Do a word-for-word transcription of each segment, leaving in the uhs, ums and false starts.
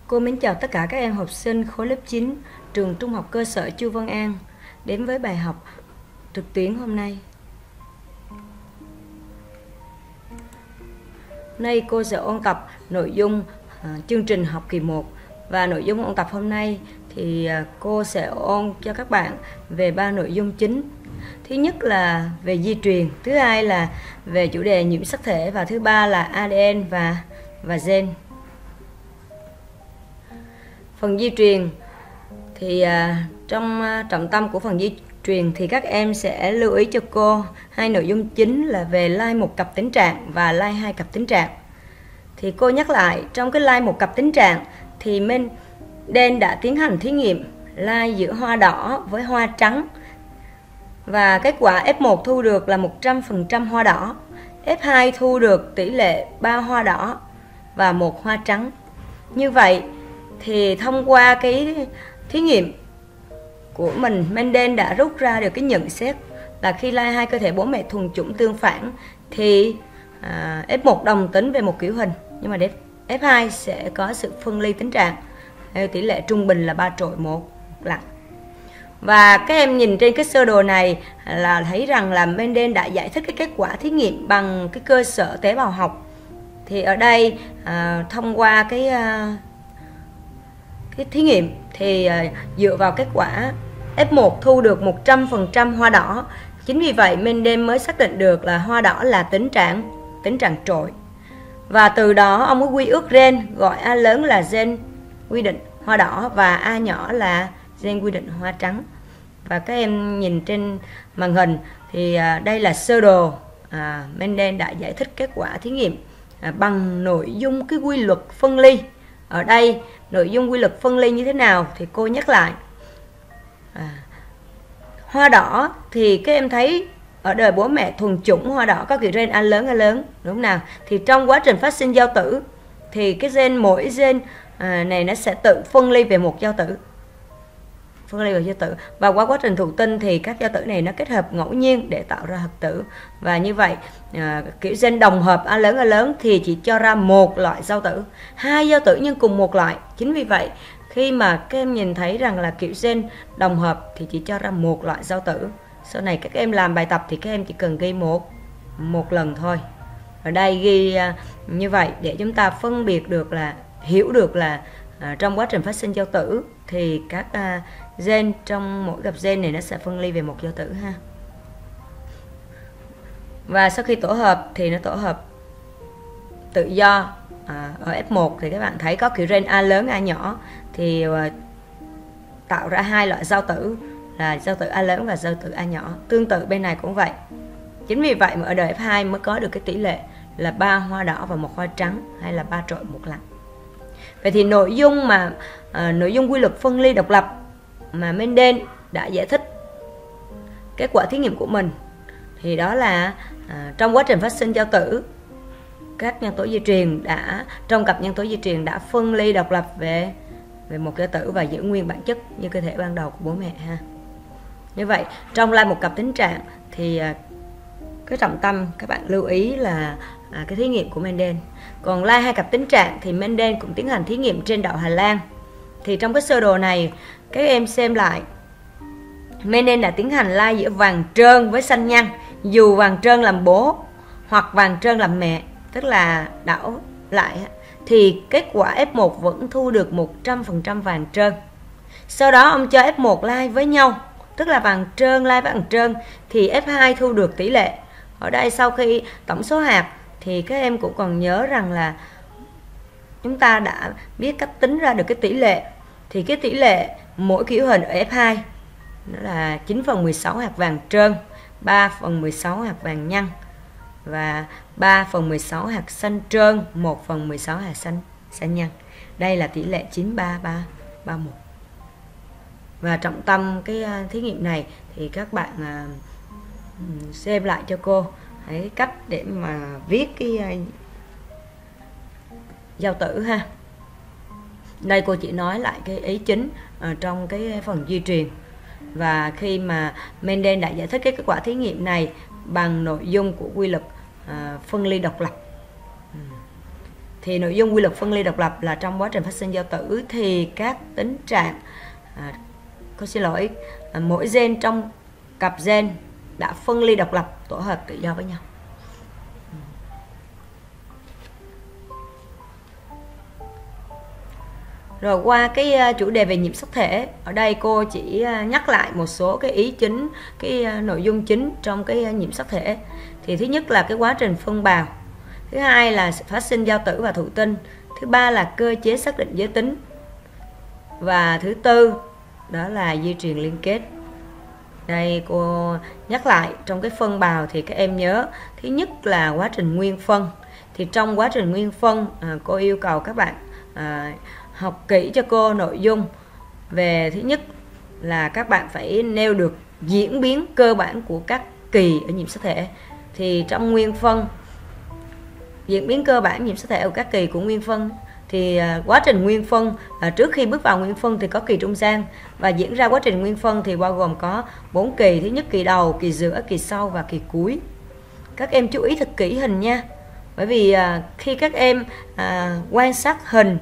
Cô mến chào tất cả các em học sinh khối lớp chín trường Trung học cơ sở Chu Văn An đến với bài học trực tuyến hôm nay. Nay cô sẽ ôn tập nội dung à, chương trình học kỳ một, và nội dung ôn tập hôm nay thì à, cô sẽ ôn cho các bạn về ba nội dung chính. Thứ nhất là về di truyền, thứ hai là về chủ đề nhiễm sắc thể, và thứ ba là a đê en và và gen. Phần di truyền thì à, trong à, trọng tâm của phần di truyền thì các em sẽ lưu ý cho cô hai nội dung chính là về lai một cặp tính trạng và lai hai cặp tính trạng. Thì cô nhắc lại, trong cái lai một cặp tính trạng thì Mendel đã tiến hành thí nghiệm lai giữa hoa đỏ với hoa trắng, và kết quả ép một thu được là một trăm phần trăm hoa đỏ, ép hai thu được tỷ lệ ba hoa đỏ và một hoa trắng. Như vậy thì thông qua cái thí nghiệm của mình, Mendel đã rút ra được cái nhận xét là khi lai hai cơ thể bố mẹ thuần chủng tương phản thì à, ép một đồng tính về một kiểu hình, nhưng mà ép hai sẽ có sự phân ly tính trạng theo tỷ lệ trung bình là ba trội một lặng. Và các em nhìn trên cái sơ đồ này là thấy rằng là Mendel đã giải thích cái kết quả thí nghiệm bằng cái cơ sở tế bào học. Thì ở đây à, thông qua cái à, cái thí nghiệm thì à, dựa vào kết quả ép một thu được một trăm phần trăm hoa đỏ. Chính vì vậy Mendel mới xác định được là hoa đỏ là tính trạng tính trạng trội. Và từ đó ông mới quy ước gen, gọi A lớn là gen quy định hoa đỏ và A nhỏ là gen quy định hoa trắng. Và các em nhìn trên màn hình thì à, đây là sơ đồ à, Mendel đã giải thích kết quả thí nghiệm à, bằng nội dung cái quy luật phân ly. Ở đây nội dung quy luật phân ly như thế nào thì cô nhắc lại. à, Hoa đỏ thì các em thấy ở đời bố mẹ thuần chủng hoa đỏ có kiểu gen A lớn A lớn, đúng không nào? Thì trong quá trình phát sinh giao tử thì cái gen mỗi gen à, này nó sẽ tự phân ly về một giao tử, phân ly về giao tử, và qua quá trình thụ tinh thì các giao tử này nó kết hợp ngẫu nhiên để tạo ra hợp tử. Và như vậy à, kiểu gen đồng hợp A lớn A lớn thì chỉ cho ra một loại giao tử, hai giao tử nhưng cùng một loại. Chính vì vậy khi mà các em nhìn thấy rằng là kiểu gen đồng hợp thì chỉ cho ra một loại giao tử. Sau này các em làm bài tập thì các em chỉ cần ghi một một lần thôi. Ở đây ghi à, như vậy để chúng ta phân biệt được, là hiểu được là à, trong quá trình phát sinh giao tử thì các à, gen trong mỗi cặp gen này nó sẽ phân ly về một giao tử ha. Và sau khi tổ hợp thì nó tổ hợp tự do. À, ở ép một thì các bạn thấy có kiểu gen A lớn A nhỏ thì à, tạo ra hai loại giao tử là giao tử A lớn và giao tử A nhỏ. Tương tự bên này cũng vậy. Chính vì vậy mà ở đời ép hai mới có được cái tỷ lệ là ba hoa đỏ và một hoa trắng, hay là ba trội một lặng. Vậy thì nội dung mà à, nội dung quy luật phân ly độc lập mà Mendel đã giải thích kết quả thí nghiệm của mình thì đó là à, trong quá trình phát sinh giao tử, các nhân tố di truyền đã trong cặp nhân tố di truyền đã phân ly độc lập về về một giao tử và giữ nguyên bản chất như cơ thể ban đầu của bố mẹ ha. Như vậy trong lai một cặp tính trạng thì à, cái trọng tâm các bạn lưu ý là à, cái thí nghiệm của Mendel. Còn lai hai cặp tính trạng thì Mendel cũng tiến hành thí nghiệm trên đậu Hà Lan. Thì trong cái sơ đồ này các em xem lại, Mendel đã tiến hành lai giữa vàng trơn với xanh nhăn, dù vàng trơn làm bố hoặc vàng trơn làm mẹ, tức là đảo lại, thì kết quả ép một vẫn thu được một trăm phần trăm vàng trơn. Sau đó ông cho ép một lai với nhau, tức là vàng trơn lai với vàng trơn, thì ép hai thu được tỷ lệ. Ở đây sau khi tổng số hạt thì các em cũng còn nhớ rằng là chúng ta đã biết cách tính ra được cái tỷ lệ. Thì cái tỷ lệ mỗi kiểu hình ở ép hai đó là chín phần mười sáu hạt vàng trơn, ba phần mười sáu hạt vàng nhăn và ba phần mười sáu hạt xanh trơn, một phần mười sáu hạt xanh xanh nhăn. Đây là tỷ lệ chín ba ba ba một. Và trọng tâm cái thí nghiệm này thì các bạn xem lại cho cô cái cách để mà viết cái giao tử ha. Đây cô chỉ nói lại cái ý chính ở trong cái phần di truyền. Và khi mà Mendel đã giải thích cái kết quả thí nghiệm này bằng nội dung của quy luật à, phân ly độc lập. thì nội dung quy luật phân ly độc lập là trong quá trình phát sinh giao tử thì các tính trạng à, có xin lỗi à, mỗi gen trong cặp gen đã phân ly độc lập tổ hợp tự do với nhau. Rồi qua cái chủ đề về nhiễm sắc thể, ở đây cô chỉ nhắc lại một số cái ý chính, cái nội dung chính trong cái nhiễm sắc thể. Thì thứ nhất là cái quá trình phân bào, thứ hai là phát sinh giao tử và thụ tinh, thứ ba là cơ chế xác định giới tính, và thứ tư đó là di truyền liên kết. Đây cô nhắc lại trong cái phân bào thì các em nhớ, thứ nhất là quá trình nguyên phân. Thì trong quá trình nguyên phân à, cô yêu cầu các bạn à, học kỹ cho cô nội dung về, thứ nhất là các bạn phải nêu được diễn biến cơ bản của các kỳ ở nhiễm sắc thể. Thì trong nguyên phân, diễn biến cơ bản nhiễm sắc thể ở các kỳ của nguyên phân thì à, quá trình nguyên phân à, trước khi bước vào nguyên phân thì có kỳ trung gian, và diễn ra quá trình nguyên phân thì bao gồm có bốn kỳ. Thứ nhất kỳ đầu, kỳ giữa, kỳ sau và kỳ cuối. Các em chú ý thật kỹ hình nha, bởi vì à, khi các em à, quan sát hình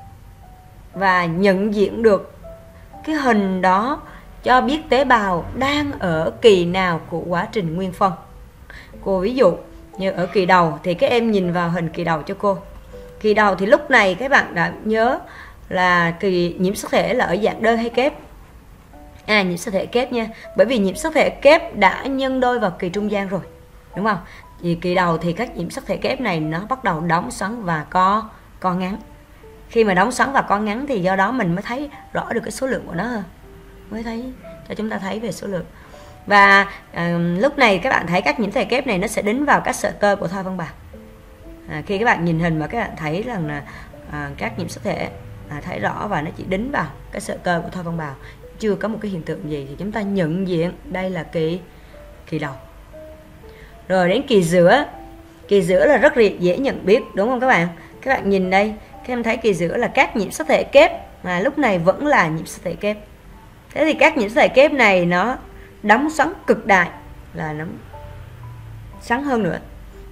và nhận diện được cái hình đó cho biết tế bào đang ở kỳ nào của quá trình nguyên phân. Cô ví dụ như ở kỳ đầu thì các em nhìn vào hình kỳ đầu cho cô. Kỳ đầu thì lúc này các bạn đã nhớ là kỳ nhiễm sắc thể là ở dạng đơn hay kép? À, nhiễm sắc thể kép nha, bởi vì nhiễm sắc thể kép đã nhân đôi vào kỳ trung gian rồi, đúng không? Vì kỳ đầu thì các nhiễm sắc thể kép này nó bắt đầu đóng xoắn và co co ngắn. Khi mà đóng xoắn và co ngắn thì do đó mình mới thấy rõ được cái số lượng của nó hơn, mới thấy cho chúng ta thấy về số lượng. Và à, lúc này các bạn thấy các nhiễm thể kép này nó sẽ đính vào các sợi tơ của thoi phân bào. À, khi các bạn nhìn hình mà các bạn thấy rằng là à, các nhiễm sắc thể à, thấy rõ và nó chỉ đính vào cái sợi tơ của thoi phân bào, chưa có một cái hiện tượng gì, thì chúng ta nhận diện đây là kỳ kỳ đầu. Rồi đến kỳ giữa, kỳ giữa là rất dễ nhận biết, đúng không các bạn? Các bạn nhìn đây, các em thấy kỳ giữa là các nhiễm sắc thể kép mà lúc này vẫn là nhiễm sắc thể kép. Thế thì các nhiễm sắc thể kép này nó đóng xoắn cực đại, là nó xoắn hơn nữa.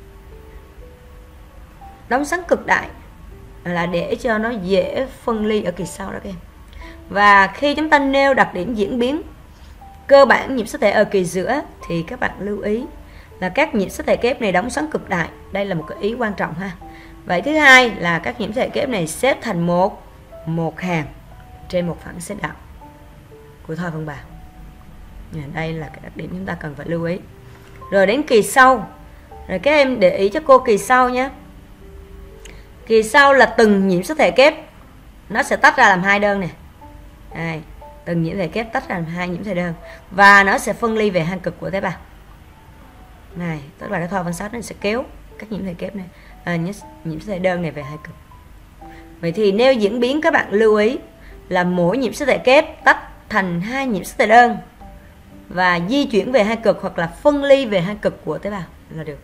Đóng xoắn cực đại là để cho nó dễ phân ly ở kỳ sau đó các em. Và khi chúng ta nêu đặc điểm diễn biến cơ bản nhiễm sắc thể ở kỳ giữa thì các bạn lưu ý là các nhiễm sắc thể kép này đóng xoắn cực đại. Đây là một cái ý quan trọng ha. Vậy thứ hai là các nhiễm sắc thể kép này xếp thành một một hàng trên một phẳng xếp đạo của thoi phân bào. Đây là cái đặc điểm chúng ta cần phải lưu ý. Rồi đến kỳ sau, rồi các em để ý cho cô kỳ sau nhé. Kỳ sau là từng nhiễm sắc thể kép nó sẽ tách ra làm hai đơn này. Đây, từng nhiễm thể kép tách ra làm hai nhiễm thể đơn và nó sẽ phân ly về hai cực của tế bào. Này, tức là cái thoi phân sát nó sẽ kéo các nhiễm thể kép này, à, nhiễm sắc thể đơn này về hai cực. Vậy thì nêu diễn biến các bạn lưu ý là mỗi nhiễm sắc thể kép tách thành hai nhiễm sắc thể đơn và di chuyển về hai cực hoặc là phân ly về hai cực của tế bào là được.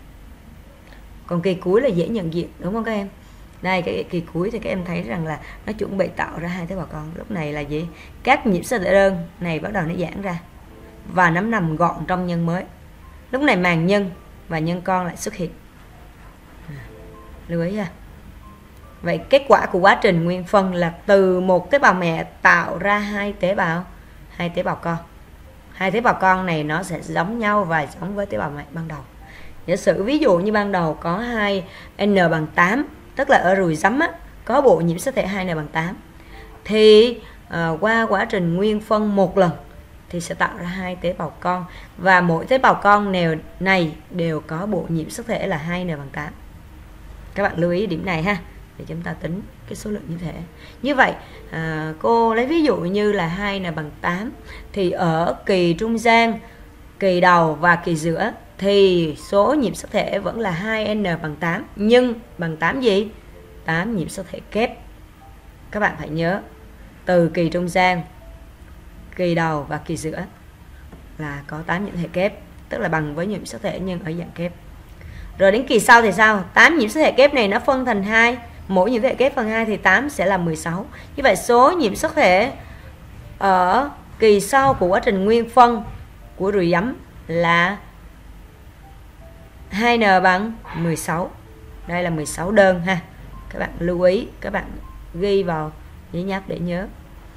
Còn kỳ cuối là dễ nhận diện, đúng không các em? Đây, cái kỳ cuối thì các em thấy rằng là nó chuẩn bị tạo ra hai tế bào con. Lúc này là gì? Các nhiễm sắc thể đơn này bắt đầu nó giãn ra và nó nằm gọn trong nhân mới. Lúc này màng nhân và nhân con lại xuất hiện. À, lưu ý ha. Vậy kết quả của quá trình nguyên phân là từ một tế bào mẹ tạo ra hai tế bào hai tế bào con. Hai tế bào con này nó sẽ giống nhau và giống với tế bào mẹ ban đầu. Giả sử ví dụ như ban đầu có hai N bằng tám, tức là ở ruồi giấm á, có bộ nhiễm sắc thể hai N bằng tám. Thì uh, qua quá trình nguyên phân một lần thì sẽ tạo ra hai tế bào con, và mỗi tế bào con đều này đều có bộ nhiễm sắc thể là hai N bằng tám. Các bạn lưu ý điểm này ha, để chúng ta tính cái số lượng như thế. Như vậy à, cô lấy ví dụ như là hai N bằng tám thì ở kỳ trung gian, kỳ đầu và kỳ giữa thì số nhiễm sắc thể vẫn là hai N bằng tám, nhưng bằng tám gì? tám nhiễm sắc thể kép. Các bạn phải nhớ từ kỳ trung gian, kỳ đầu và kỳ giữa là có tám nhiễm thể kép, tức là bằng với nhiễm sắc thể nhưng ở dạng kép. Rồi đến kỳ sau thì sao? tám nhiễm sắc thể kép này nó phân thành hai, mỗi nhiễm thể kép phần hai thì tám sẽ là mười sáu. Như vậy số nhiễm sắc thể ở kỳ sau của quá trình nguyên phân của ruồi giấm là hai N bằng mười sáu. Đây là mười sáu đơn ha. các bạn lưu ý, các bạn ghi vào giấy nháp để nhớ.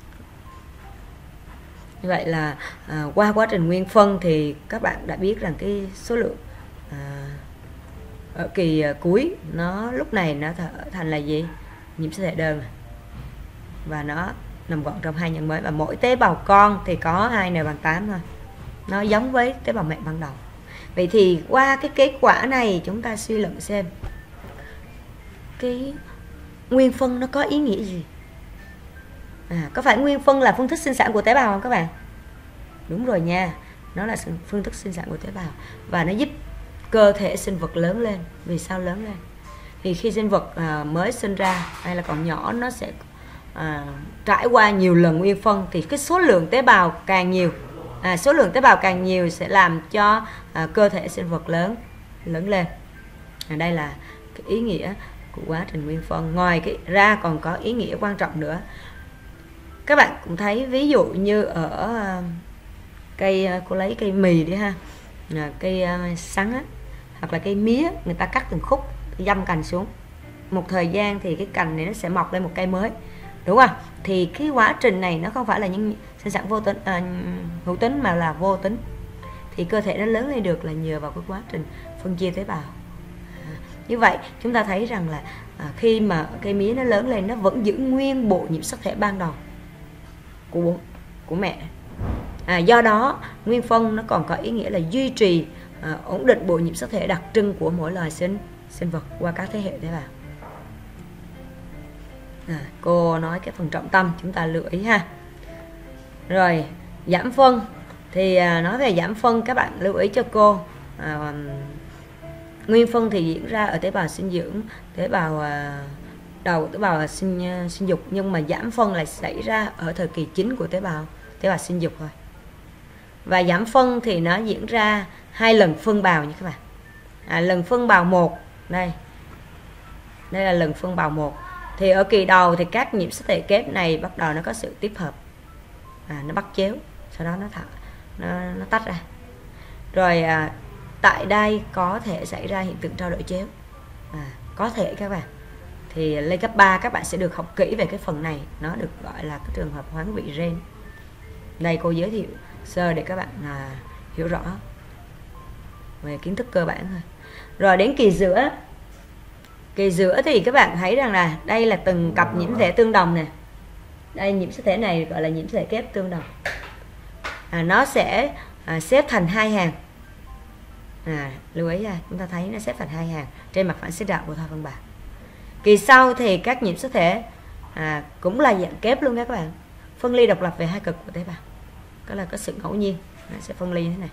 Như vậy là à, qua quá trình nguyên phân thì các bạn đã biết rằng cái số lượng à, ở kỳ à, cuối nó lúc này nó trở thành là gì? Nhiễm sắc thể đơn, và nó nằm gọn trong hai nhân mới, và mỗi tế bào con thì có hai n bằng tám thôi, nó giống với tế bào mẹ ban đầu. Vậy thì qua cái kết quả này chúng ta suy luận xem cái nguyên phân nó có ý nghĩa gì. À, có phải nguyên phân là phương thức sinh sản của tế bào không các bạn? Đúng rồi nha, nó là phương thức sinh sản của tế bào, và nó giúp cơ thể sinh vật lớn lên. Vì sao lớn lên? Thì khi sinh vật à, mới sinh ra hay là còn nhỏ, nó sẽ à, trải qua nhiều lần nguyên phân, thì cái số lượng tế bào càng nhiều, à, số lượng tế bào càng nhiều sẽ làm cho à, cơ thể sinh vật lớn lớn lên. À, đây là cái ý nghĩa của quá trình nguyên phân. Ngoài cái ra còn có ý nghĩa quan trọng nữa. Các bạn cũng thấy ví dụ như ở uh, cây, uh, cô lấy cây mì đi ha, uh, cây uh, sắn á, hoặc là cây mía, người ta cắt từng khúc, dăm cành xuống. Một thời gian thì cái cành này nó sẽ mọc lên một cây mới, đúng không? Thì cái quá trình này nó không phải là những sinh sản vô tính, uh, hữu tính, mà là vô tính. Thì cơ thể nó lớn lên được là nhờ vào cái quá trình phân chia tế bào. À, như vậy chúng ta thấy rằng là à, khi mà cây mía nó lớn lên, nó vẫn giữ nguyên bộ nhiễm sắc thể ban đầu của bố, của mẹ. À, do đó nguyên phân nó còn có ý nghĩa là duy trì à, ổn định bộ nhiễm sắc thể đặc trưng của mỗi loài sinh sinh vật qua các thế hệ tế bào. À, cô nói cái phần trọng tâm chúng ta lưu ý ha. Rồi giảm phân thì à, nói về giảm phân, các bạn lưu ý cho cô à, nguyên phân thì diễn ra ở tế bào sinh dưỡng, tế bào à, đầu tế bào sinh sinh dục, nhưng mà giảm phân lại xảy ra ở thời kỳ chính của tế bào tế bào sinh dục thôi. Và giảm phân thì nó diễn ra hai lần phân bào như các bạn. À, lần phân bào một đây, đây là lần phân bào một. Thì ở kỳ đầu thì các nhiễm sắc thể kép này bắt đầu nó có sự tiếp hợp, à, nó bắt chéo, sau đó nó thả nó, nó tách ra. Rồi à, tại đây có thể xảy ra hiện tượng trao đổi chéo, à, có thể các bạn. Thì lên cấp ba các bạn sẽ được học kỹ về cái phần này, nó được gọi là cái trường hợp hoán vị gen. Đây cô giới thiệu sơ để các bạn à, hiểu rõ về kiến thức cơ bản thôi. Rồi đến kỳ giữa, kỳ giữa thì các bạn thấy rằng là đây là từng cặp nhiễm thể tương đồng nè. Đây nhiễm sắc thể này gọi là nhiễm sắc thể kép tương đồng. À, nó sẽ à, xếp thành hai hàng. À, lưu ý ra, chúng ta thấy nó xếp thành hai hàng trên mặt phẳng xích đạo của thoi phân bào. Kỳ sau thì các nhiễm sắc thể à, cũng là dạng kép luôn các bạn, phân ly độc lập về hai cực của tế bào. Đó là có sự ngẫu nhiên, nó sẽ phân ly như thế này.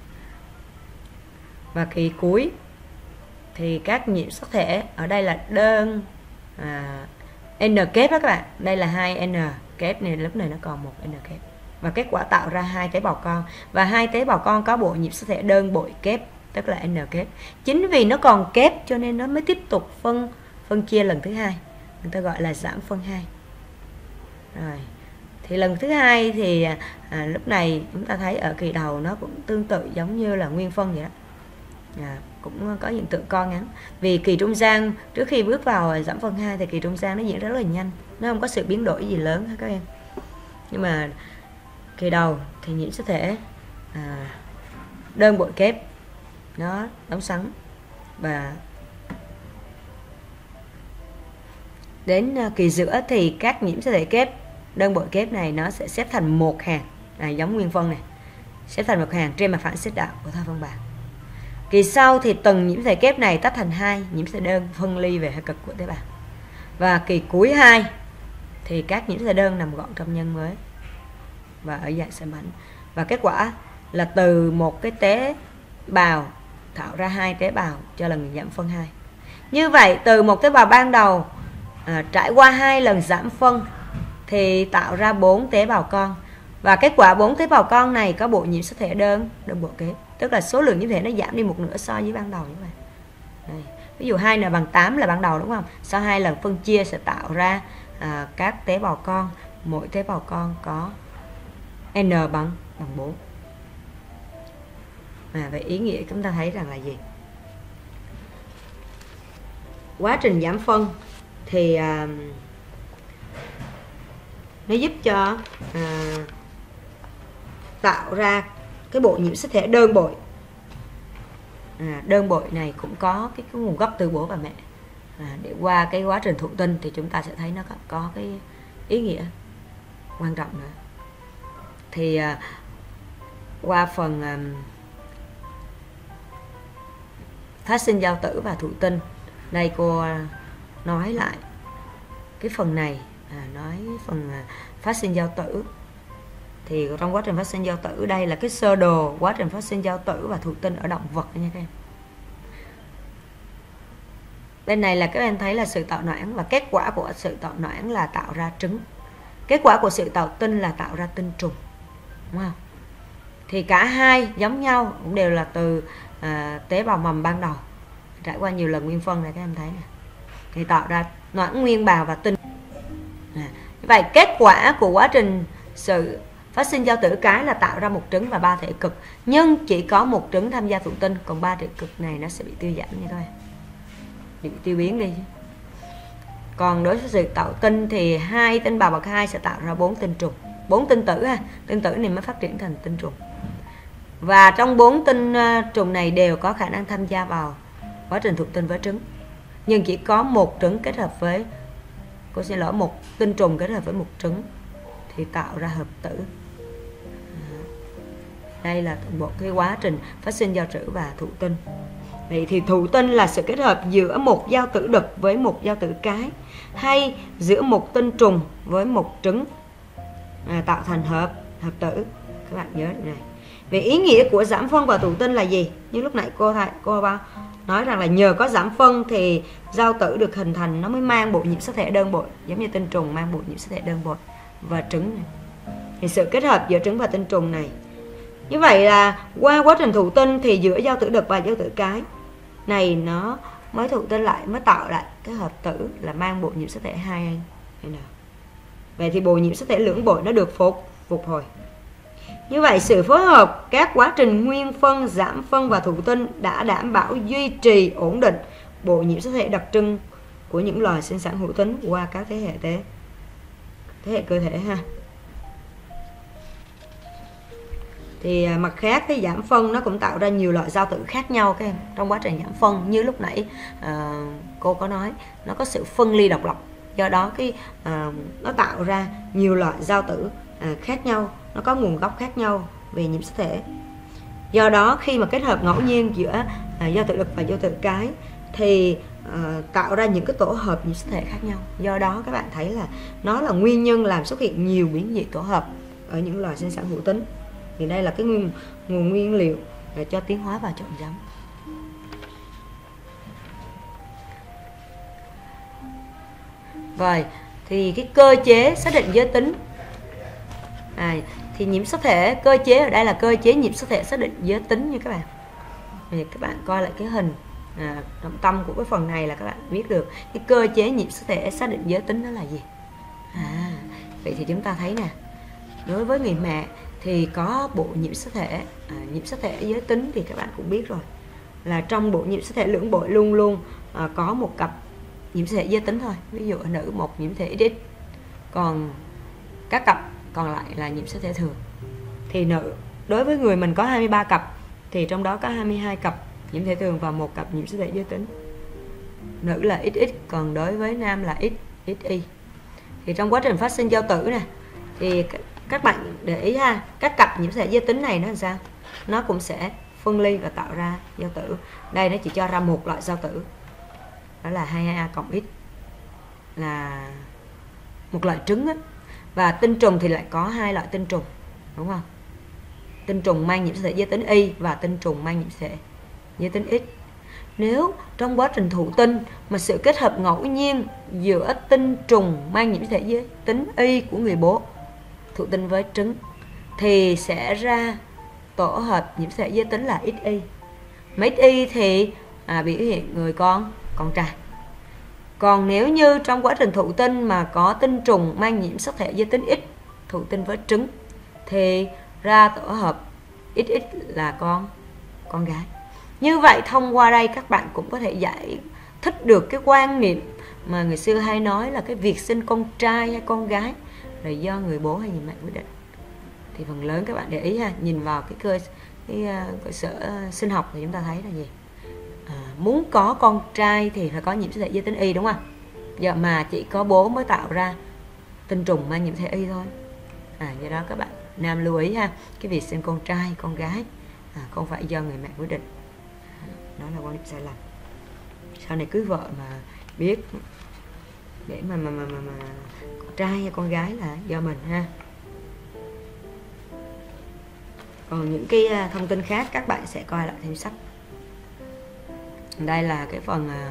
Và kỳ cuối thì các nhiễm sắc thể ở đây là đơn à, N kép đó các bạn. Đây là hai N kép này, lúc này nó còn một N kép. Và kết quả tạo ra hai tế bào con, và hai tế bào con có bộ nhiễm sắc thể đơn bội kép, tức là N kép. Chính vì nó còn kép cho nên nó mới tiếp tục phân phân chia lần thứ hai, người ta gọi là giảm phân hai. Rồi thì lần thứ hai thì à, lúc này chúng ta thấy ở kỳ đầu nó cũng tương tự giống như là nguyên phân vậy đó, à, cũng có hiện tượng co ngắn. Vì kỳ trung gian trước khi bước vào giảm phân hai thì kỳ trung gian nó diễn ra rất là nhanh, nó không có sự biến đổi gì lớn các em. Nhưng mà kỳ đầu thì nhiễm sắc thể à, đơn bội kép nó đóng sắn, và đến kỳ giữa thì các nhiễm sắc thể kép đơn bội kép này nó sẽ xếp thành một hàng, à, giống nguyên phân này, xếp thành một hàng trên mặt phẳng xích đạo của thoi phân bào. Kỳ sau thì từng nhiễm sắc thể kép này tách thành hai nhiễm sắc thể đơn phân ly về hai cực của tế bào. Và kỳ cuối hai thì các nhiễm sắc thể đơn nằm gọn trong nhân mới và ở dạng sợi bánh. Và kết quả là từ một cái tế bào tạo ra hai tế bào cho lần giảm phân hai. Như vậy từ một tế bào ban đầu à, trải qua hai lần giảm phân thì tạo ra bốn tế bào con, và kết quả bốn tế bào con này có bộ nhiễm sắc thể đơn đơn bội kép, tức là số lượng nhiễm thể nó giảm đi một nửa so với ban đầu như vậy. Đây. Ví dụ hai n bằng tám là ban đầu đúng không? Sau hai lần phân chia sẽ tạo ra à, các tế bào con, mỗi tế bào con có n bằng bằng bốn. À, vậy ý nghĩa chúng ta thấy rằng là gì? Quá trình giảm phân thì à, nó giúp cho à, tạo ra cái bộ nhiễm sắc thể đơn bội. À, đơn bội này cũng có cái, cái nguồn gốc từ bố và mẹ. À, để qua cái quá trình thụ tinh thì chúng ta sẽ thấy nó có, có cái ý nghĩa quan trọng nữa. Thì à, qua phần à, phát sinh giao tử và thụ tinh, đây cô nói lại cái phần này, à, nói phần à, phát sinh giao tử. Thì trong quá trình phát sinh giao tử, đây là cái sơ đồ quá trình phát sinh giao tử và thụ tinh ở động vật nha các em. Bên này là các em thấy là sự tạo noãn, và kết quả của sự tạo noãn là tạo ra trứng. Kết quả của sự tạo tinh là tạo ra tinh trùng, đúng không? Thì cả hai giống nhau, cũng đều là từ à, tế bào mầm ban đầu, trải qua nhiều lần nguyên phân này các em thấy này, thì tạo ra noãn nguyên bào và tinh. À, vậy kết quả của quá trình sự phát sinh giao tử cái là tạo ra một trứng và ba thể cực, nhưng chỉ có một trứng tham gia thụ tinh, còn ba thể cực này nó sẽ bị tiêu giảm như thôi, bị tiêu biến đi. Còn đối với sự tạo tinh thì hai tinh bào bậc hai sẽ tạo ra bốn tinh trùng, bốn tinh tử ha, tinh tử này mới phát triển thành tinh trùng. Và trong bốn tinh trùng này đều có khả năng tham gia vào quá trình thụ tinh với trứng, nhưng chỉ có một trứng kết hợp với, cô xin lỗi, một tinh trùng kết hợp với một trứng thì tạo ra hợp tử. Đây là một cái quá trình phát sinh giao tử và thụ tinh. Vậy thì thụ tinh là sự kết hợp giữa một giao tử đực với một giao tử cái, hay giữa một tinh trùng với một trứng, à, tạo thành hợp hợp tử. Các bạn nhớ này. Về ý nghĩa của giảm phân và thụ tinh là gì? Như lúc nãy cô thầy cô bao nói rằng là nhờ có giảm phân thì giao tử được hình thành, nó mới mang bộ nhiễm sắc thể đơn bội, giống như tinh trùng mang bộ nhiễm sắc thể đơn bội và trứng này. Thì sự kết hợp giữa trứng và tinh trùng này, như vậy là qua quá trình thụ tinh thì giữa giao tử đực và giao tử cái này nó mới thụ tinh lại, mới tạo lại cái hợp tử là mang bộ nhiễm sắc thể hai hay nào. Vậy thì bộ nhiễm sắc thể lưỡng bội nó được phục phục hồi. Như vậy sự phối hợp các quá trình nguyên phân, giảm phân và thụ tinh đã đảm bảo duy trì ổn định bộ nhiễm sắc thể đặc trưng của những loài sinh sản hữu tính qua các thế hệ thế thế hệ cơ thể ha. Thì mặt khác, cái giảm phân nó cũng tạo ra nhiều loại giao tử khác nhau các em. Trong quá trình giảm phân như lúc nãy à, cô có nói, nó có sự phân ly độc lập, do đó cái à, nó tạo ra nhiều loại giao tử à, khác nhau, nó có nguồn gốc khác nhau về nhiễm sắc thể. Do đó khi mà kết hợp ngẫu nhiên giữa à, giao tử đực và giao tử cái thì à, tạo ra những cái tổ hợp nhiễm sắc thể khác nhau. Do đó các bạn thấy là nó là nguyên nhân làm xuất hiện nhiều biến dị tổ hợp ở những loài sinh sản hữu tính. Thì đây là cái nguồn, nguồn nguyên liệu để cho tiến hóa và chọn giống. Rồi, thì cái cơ chế xác định giới tính. À, thì nhiễm sắc thể, cơ chế ở đây là cơ chế nhiễm sắc thể xác định giới tính như các bạn. Thì các bạn coi lại cái hình à, trọng tâm của cái phần này là các bạn biết được cái cơ chế nhiễm sắc thể xác định giới tính đó là gì. À, vậy thì chúng ta thấy nè, đối với người mẹ thì có bộ nhiễm sắc thể, à, nhiễm sắc thể giới tính thì các bạn cũng biết rồi, là trong bộ nhiễm sắc thể lưỡng bội luôn luôn à, có một cặp nhiễm sắc thể giới tính thôi. Ví dụ ở nữ một nhiễm thể ích ích, còn các cặp còn lại là nhiễm sắc thể thường. Thì nữ, đối với người mình có hai mươi ba cặp thì trong đó có hai mươi hai cặp nhiễm thể thường và một cặp nhiễm sắc thể giới tính. Nữ là ích ích, còn đối với nam là X, ích y. Thì trong quá trình phát sinh giao tử nè, thì các bạn để ý ha, các cặp nhiễm sắc thể giới tính này nó làm sao? Nó cũng sẽ phân ly và tạo ra giao tử. Đây nó chỉ cho ra một loại giao tử, đó là hai mươi hai A cộng X, là một loại trứng á. Và tinh trùng thì lại có hai loại tinh trùng, đúng không? Tinh trùng mang nhiễm sắc thể giới tính Y và tinh trùng mang nhiễm sắc thể giới tính X. Nếu trong quá trình thụ tinh mà sự kết hợp ngẫu nhiên giữa tinh trùng mang nhiễm sắc thể giới tính Y của người bố thụ tinh với trứng thì sẽ ra tổ hợp nhiễm sắc thể giới tính là ích y. Mà ích y thì à, biểu hiện người con con trai. Còn nếu như trong quá trình thụ tinh mà có tinh trùng mang nhiễm sắc thể giới tính X thụ tinh với trứng thì ra tổ hợp ích ích là con con gái. Như vậy thông qua đây các bạn cũng có thể giải thích được cái quan niệm mà người xưa hay nói là cái việc sinh con trai hay con gái là do người bố hay người mẹ quyết định. Thì phần lớn các bạn để ý ha, nhìn vào cái cơ cái uh, cơ sở uh, sinh học thì chúng ta thấy là gì? À, muốn có con trai thì phải có nhiễm sắc thể giới tính Y, đúng không? Giờ mà chỉ có bố mới tạo ra tinh trùng mang nhiễm sắc thể Y thôi. À, do đó các bạn nam lưu ý ha, cái việc sinh con trai con gái à, không phải do người mẹ quyết định. À, đó là quan điểm sai lầm. Sau này cưới vợ mà biết để mà mà mà mà, mà con trai hay con gái là do mình ha. Còn những cái thông tin khác các bạn sẽ coi lại thêm sách. Đây là cái phần uh,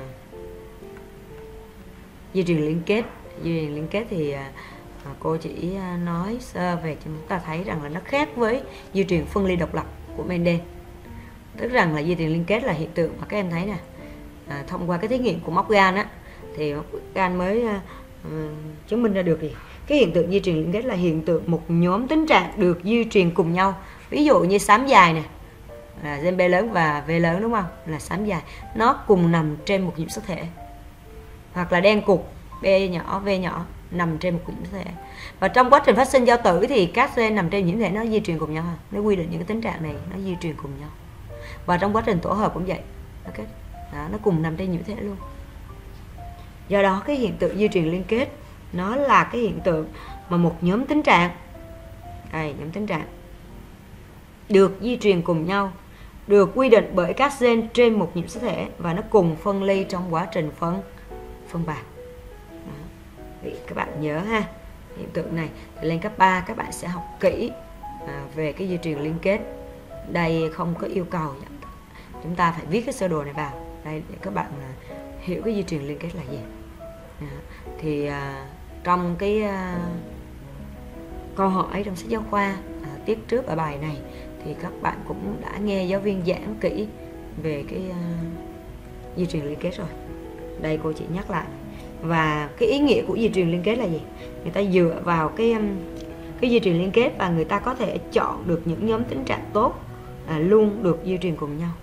di truyền liên kết. Di truyền liên kết thì uh, cô chỉ uh, nói sơ về cho chúng ta thấy rằng là nó khác với di truyền phân ly độc lập của Mendel. Tức rằng là di truyền liên kết là hiện tượng mà các em thấy nè, à, thông qua cái thí nghiệm của móc gan á, thì móc gan mới uh, uh, chứng minh ra được gì. Cái hiện tượng di truyền liên kết là hiện tượng một nhóm tính trạng được di truyền cùng nhau. Ví dụ như xám dài nè, là gen B lớn và V lớn, đúng không? Là xám dài, nó cùng nằm trên một nhiễm sắc thể. Hoặc là đen cục, B nhỏ, V nhỏ nằm trên một nhiễm sắc thể. Và trong quá trình phát sinh giao tử thì các gen nằm trên nhiễm thể nó di truyền cùng nhau, nó quy định những cái tính trạng này nó di truyền cùng nhau. Và trong quá trình tổ hợp cũng vậy, okay. Đó, nó cùng nằm trên nhiễm thể luôn. Do đó cái hiện tượng di truyền liên kết nó là cái hiện tượng mà một nhóm tính trạng, đây, nhóm tính trạng được di truyền cùng nhau, được quy định bởi các gen trên một nhiễm sắc thể và nó cùng phân ly trong quá trình phân phân bào. Vậy các bạn nhớ ha, hiện tượng này thì lên cấp ba các bạn sẽ học kỹ à, về cái di truyền liên kết. Đây không có yêu cầu chúng ta phải viết cái sơ đồ này vào đây để các bạn à, hiểu cái di truyền liên kết là gì. À, thì à, trong cái à, câu hỏi trong sách giáo khoa à, tiết trước ở bài này thì các bạn cũng đã nghe giáo viên giảng kỹ về cái uh, di truyền liên kết rồi. Đây cô chỉ nhắc lại. Và cái ý nghĩa của di truyền liên kết là gì? Người ta dựa vào cái um, cái di truyền liên kết và người ta có thể chọn được những nhóm tính trạng tốt à, luôn được di truyền cùng nhau.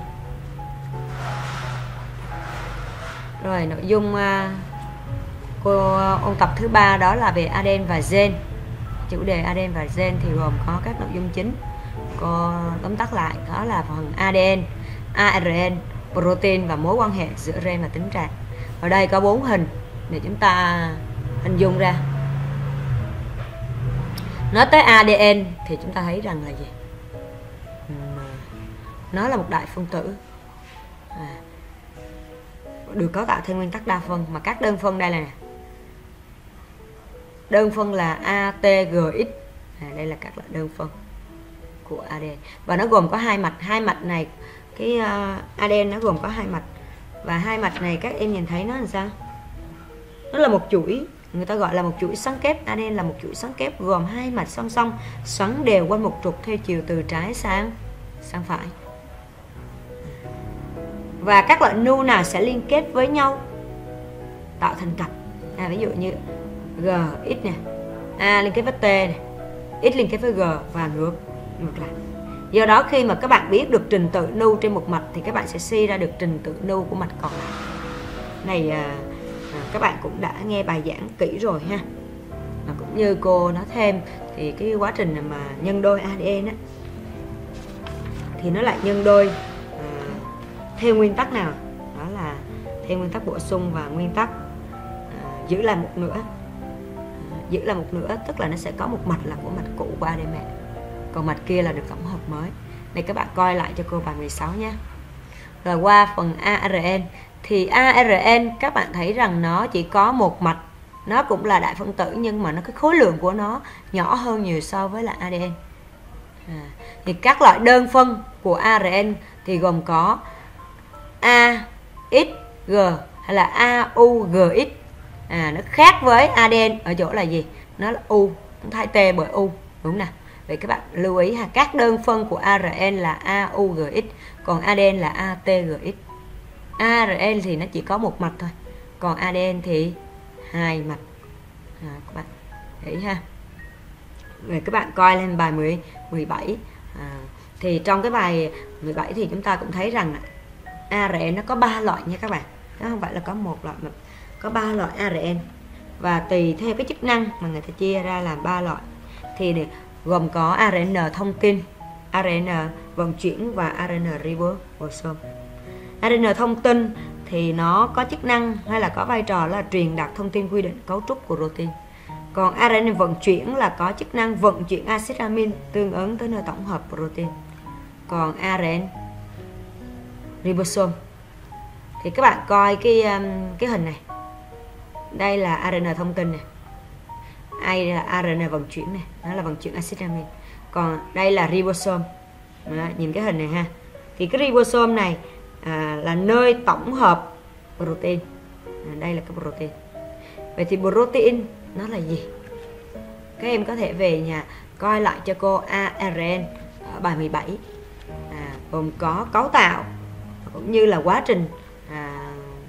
Rồi nội dung uh, cô ôn tập thứ ba đó là về a đê en và gen. Chủ đề a đê en và gen thì gồm có các nội dung chính. Cô tóm tắt lại đó là phần a đê en, a rờ en, protein và mối quan hệ giữa gen và tính trạng. Ở đây có bốn hình để chúng ta hình dung ra. Nói tới a đê en thì chúng ta thấy rằng là gì? Nó là một đại phân tử à, được cấu tạo theo nguyên tắc đa phân, mà các đơn phân đây là nè. Đơn phân là a tê giê ích, à, đây là các loại đơn phân của a đê en và nó gồm có hai mạch. Hai mạch này cái uh, a đê en nó gồm có hai mạch và hai mạch này các em nhìn thấy nó làm sao? Nó là một chuỗi, người ta gọi là một chuỗi xoắn kép. a đê en là một chuỗi xoắn kép gồm hai mạch song song xoắn đều quanh một trục theo chiều từ trái sang sang phải. Và các loại nu nào sẽ liên kết với nhau tạo thành cặp. À, ví dụ như G, X nè, A liên kết với T này, X liên kết với G và ngược ngược lại. Do đó khi mà các bạn biết được trình tự nu trên một mạch thì các bạn sẽ suy ra được trình tự nu của mạch còn lại. Này à, à, các bạn cũng đã nghe bài giảng kỹ rồi ha. À, cũng như cô nói thêm thì cái quá trình mà nhân đôi a đê en á, thì nó lại nhân đôi à, theo nguyên tắc nào? Đó là theo nguyên tắc bổ sung và nguyên tắc à, giữ lại một nửa. À, giữ lại một nửa tức là nó sẽ có một mạch là của mạch cũ của a đê en mẹ, còn mạch kia là được tổng hợp mới. Đây các bạn coi lại cho cô bài mười sáu nhé. Rồi qua phần a rờ en thì a rờ en các bạn thấy rằng nó chỉ có một mạch, nó cũng là đại phân tử nhưng mà nó cái khối lượng của nó nhỏ hơn nhiều so với là a đê en. À, thì các loại đơn phân của a rờ en thì gồm có A, X, G hay là a u giê ích. À, nó khác với a đê en ở chỗ là gì? Nó là U, nó thay T bởi U, đúng nào? Vậy các bạn lưu ý ha, các đơn phân của a rờ en là a u giê ích, còn a đê en là a tê giê ích. a rờ en thì nó chỉ có một mạch thôi, còn a đê en thì hai mạch. À, các bạn để ý ha. Rồi các bạn coi lên bài mười, mười bảy à, thì trong cái bài mười bảy thì chúng ta cũng thấy rằng a rờ en nó có ba loại nha các bạn. Nó không phải là có một loại mà có ba loại a rờ en, và tùy theo cái chức năng mà người ta chia ra làm ba loại, thì gồm có a rờ en thông tin, a rờ en vận chuyển và a rờ en ribosome. a rờ en thông tin thì nó có chức năng hay là có vai trò là truyền đạt thông tin quy định cấu trúc của protein. Còn a rờ en vận chuyển là có chức năng vận chuyển axit amin tương ứng tới nơi tổng hợp protein. Còn a rờ en ribosome thì các bạn coi cái cái hình này. Đây là a rờ en thông tin này. Đây là a rờ en vận chuyển này, nó là vận chuyển axit amin. Còn đây là ribosome. Đó, nhìn cái hình này ha. Thì cái ribosome này à, là nơi tổng hợp protein. À, đây là cái protein. Vậy thì protein nó là gì? Các em có thể về nhà coi lại cho cô a rờ en ở bài mười bảy, à, gồm có cấu tạo cũng như là quá trình à,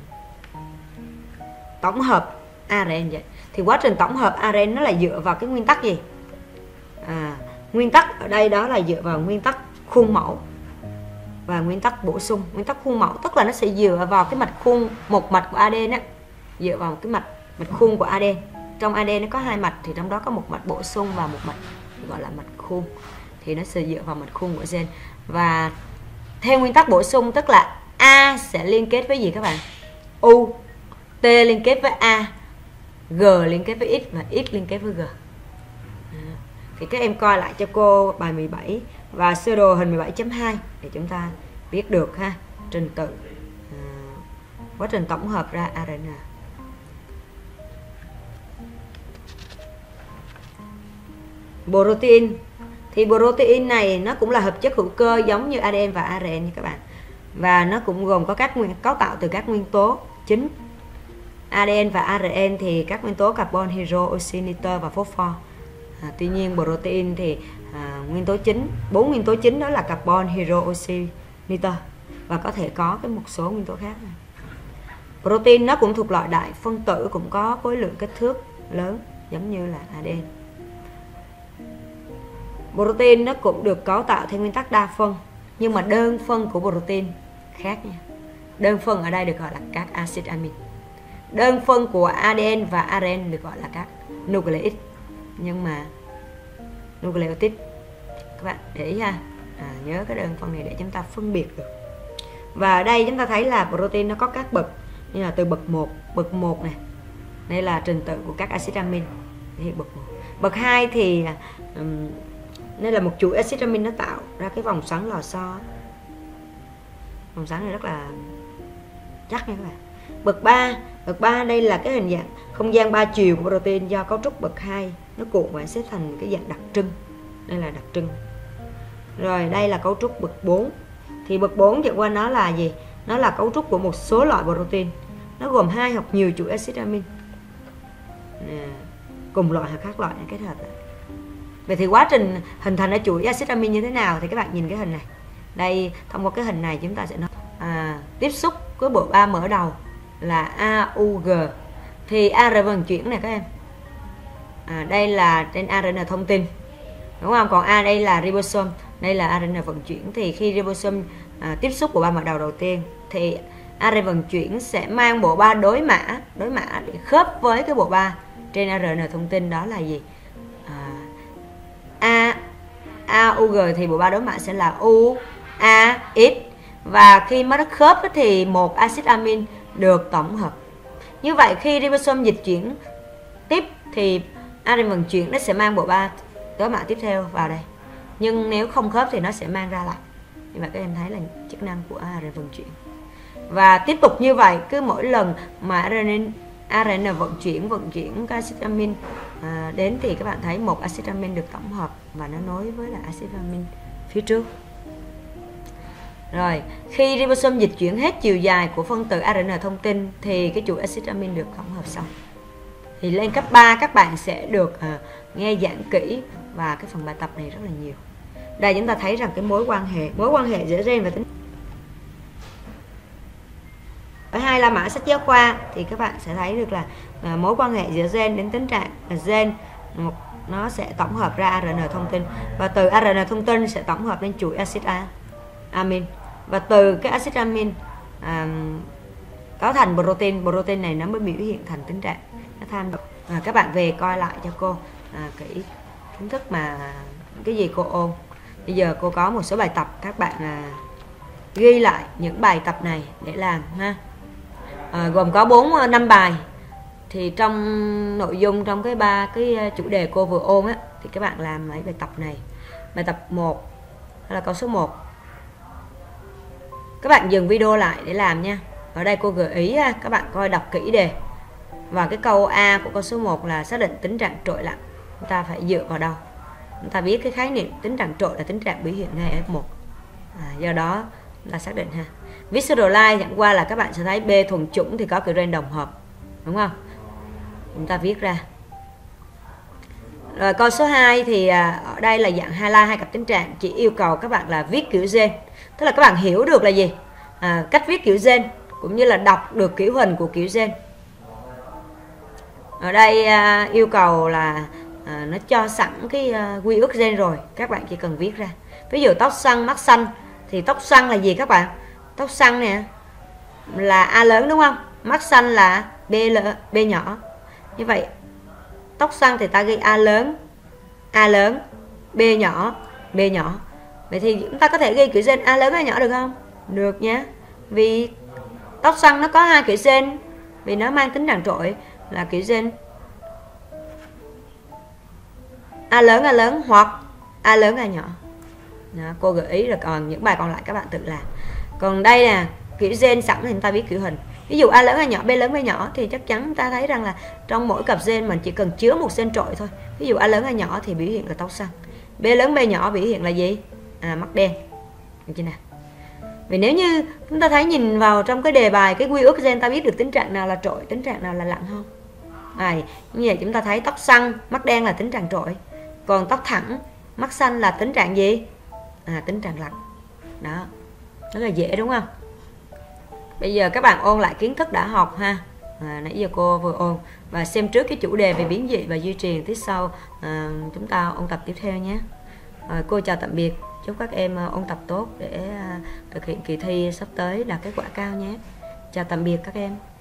tổng hợp a rờ en vậy. Thì quá trình tổng hợp a rờ en nó là dựa vào cái nguyên tắc gì? À, nguyên tắc ở đây đó là dựa vào nguyên tắc khuôn mẫu và nguyên tắc bổ sung. Nguyên tắc khuôn mẫu tức là nó sẽ dựa vào cái mạch khuôn, một mạch của a đê en á, dựa vào cái mạch mạch khuôn của a đê en. Trong a đê en nó có hai mạch, thì trong đó có một mạch bổ sung và một mạch gọi là mạch khuôn, thì nó sẽ dựa vào mạch khuôn của gen. Và theo nguyên tắc bổ sung tức là A sẽ liên kết với gì các bạn? U, T liên kết với A, G liên kết với X và X liên kết với G. À, thì các em coi lại cho cô bài mười bảy và sơ đồ hình mười bảy chấm hai để chúng ta biết được ha trình tự à, quá trình tổng hợp ra a rờ en. Protein thì protein này nó cũng là hợp chất hữu cơ giống như a đê en và a rờ en nha các bạn, và nó cũng gồm có các nguyên cấu tạo từ các nguyên tố chính. a đê en và a rờ en thì các nguyên tố carbon, hydro, oxy, nitơ và phosphor. À, tuy nhiên protein thì à, nguyên tố chính, bốn nguyên tố chính đó là carbon, hydro, oxy, nitơ, và có thể có cái một số nguyên tố khác. Protein nó cũng thuộc loại đại phân tử, cũng có khối lượng kích thước lớn giống như là a đê en. Protein nó cũng được cấu tạo theo nguyên tắc đa phân, nhưng mà đơn phân của protein khác nha. Đơn phân ở đây được gọi là các axit amin. Đơn phân của a đê en và a rờ en được gọi là các nucleic, nhưng mà nucleotide các bạn để ý ha, à, nhớ cái đơn phân này để chúng ta phân biệt được. Và ở đây chúng ta thấy là protein nó có các bậc, như là từ bậc một, bậc một này, đây là trình tự của các axit amin, đây bậc một. Bậc hai thì um, đây là một chuỗi axit amin nó tạo ra cái vòng xoắn lò xo. Vòng xoắn này rất là chắc nha các bạn. Bậc ba, bậc ba đây là cái hình dạng không gian ba chiều của protein do cấu trúc bậc hai nó cuộn và xếp thành cái dạng đặc trưng. Đây là đặc trưng. Rồi đây là cấu trúc bậc bốn. Thì bậc bốn chạy qua nó là gì? Nó là cấu trúc của một số loại protein. Nó gồm hai hoặc nhiều chuỗi axit amin. À, cùng loại hoặc khác loại kết hợp lại. Vậy thì quá trình hình thành ra chuỗi axit amin như thế nào thì các bạn nhìn cái hình này. Đây, thông qua cái hình này chúng ta sẽ nói à, tiếp xúc với bộ ba mở đầu là a u giê, thì a rờ vận chuyển này các em. À, đây là trên a rờ en thông tin, đúng không? Còn A đây là ribosome, đây là a rờ en vận chuyển. Thì khi ribosome à, tiếp xúc bộ ba mở đầu đầu tiên thì a rờ en vận chuyển sẽ mang bộ ba đối mã, đối mã để khớp với cái bộ ba trên a rờ en thông tin, đó là gì? À, A a u giê thì bộ ba đối mã sẽ là U A X, và khi mà nó khớp thì một axit amin được tổng hợp. Như vậy khi ribosome dịch chuyển tiếp thì a rờ en vận chuyển nó sẽ mang bộ ba đối mã tiếp theo vào đây, nhưng nếu không khớp thì nó sẽ mang ra lại. Như vậy các em thấy là chức năng của a rờ en vận chuyển. Và tiếp tục như vậy, cứ mỗi lần mà a rờ en a rờ en vận chuyển vận chuyển các axit amin à, đến thì các bạn thấy một axit amin được tổng hợp và nó nối với là axit amin phía trước. Rồi, khi ribosome dịch chuyển hết chiều dài của phân tử a rờ en thông tin thì cái chuỗi axit amin được tổng hợp xong. Thì lên cấp ba các bạn sẽ được à, nghe giảng kỹ và cái phần bài tập này rất là nhiều. Đây chúng ta thấy rằng cái mối quan hệ, mối quan hệ giữa gen và tính. Ở hai la mã sách giáo khoa thì các bạn sẽ thấy được là à, mối quan hệ giữa gen đến tính trạng là gen một nó sẽ tổng hợp ra a rờ en thông tin, và từ a rờ en thông tin sẽ tổng hợp lên chuỗi axit amin, và từ cái axit amin à, có thành protein, protein này nó mới biểu hiện thành tính trạng. Nó tham à, các bạn về coi lại cho cô à, kỹ kiến thức mà cái gì cô ôn. Bây giờ cô có một số bài tập, các bạn à, ghi lại những bài tập này để làm ha. À, gồm có bốn năm bài. Thì trong nội dung trong cái ba cái chủ đề cô vừa ôn á, thì các bạn làm mấy bài tập này. Bài tập một là câu số một. Các bạn dừng video lại để làm nha. Ở đây cô gợi ý ha, các bạn coi đọc kỹ đề. Và cái câu A của câu số một là xác định tính trạng trội lặng. Chúng ta phải dựa vào đâu? Chúng ta biết cái khái niệm tính trạng trội là tính trạng biểu hiện ngay F một. À, do đó là xác định ha. Visual line chẳng qua là các bạn sẽ thấy B thuần chủng thì có kiểu gen đồng hợp, đúng không? Chúng ta viết ra. Rồi câu số hai thì à, ở đây là dạng highlight hai cặp tính trạng, chỉ yêu cầu các bạn là viết kiểu gen. Tức là các bạn hiểu được là gì? À, cách viết kiểu gen cũng như là đọc được kiểu hình của kiểu gen. Ở đây à, yêu cầu là à, nó cho sẵn cái à, quy ước gen rồi, các bạn chỉ cần viết ra. Ví dụ tóc xoăn, mắt xanh thì tóc xoăn là gì các bạn? Tóc xoăn nè là A lớn đúng không? Mắt xanh là B, B nhỏ. Như vậy tóc xoăn thì ta ghi A lớn, A lớn, B nhỏ, B nhỏ. Vậy thì chúng ta có thể ghi kiểu gen A lớn A nhỏ được không? Được nhé. Vì tóc xoăn nó có hai kiểu gen, vì nó mang tính trạng trội là kiểu gen A lớn A lớn hoặc A lớn A nhỏ. Đó, cô gợi ý là còn những bài còn lại các bạn tự làm. Còn đây nè, kiểu gen sẵn thì chúng ta biết kiểu hình. Ví dụ A lớn A nhỏ, B lớn B nhỏ thì chắc chắn chúng ta thấy rằng là trong mỗi cặp gen mình chỉ cần chứa một gen trội thôi. Ví dụ A lớn A nhỏ thì biểu hiện là tóc xoăn, B lớn B nhỏ biểu hiện là gì? À, mắt đen. Được chưa nào? Vì nếu như chúng ta thấy nhìn vào trong cái đề bài cái quy ước gen, ta biết được tính trạng nào là trội, tính trạng nào là lặng không? À, như vậy chúng ta thấy tóc xoăn, mắt đen là tính trạng trội, còn tóc thẳng, mắt xanh là tính trạng gì? À, tính trạng lặng. Đó, rất là dễ đúng không? Bây giờ các bạn ôn lại kiến thức đã học ha. À, nãy giờ cô vừa ôn và xem trước cái chủ đề về biến dị và di truyền, tiếp sau à, chúng ta ôn tập tiếp theo nhé. À, cô chào tạm biệt, chúc các em ôn tập tốt để à, thực hiện kỳ thi sắp tới đạt kết quả cao nhé. Chào tạm biệt các em.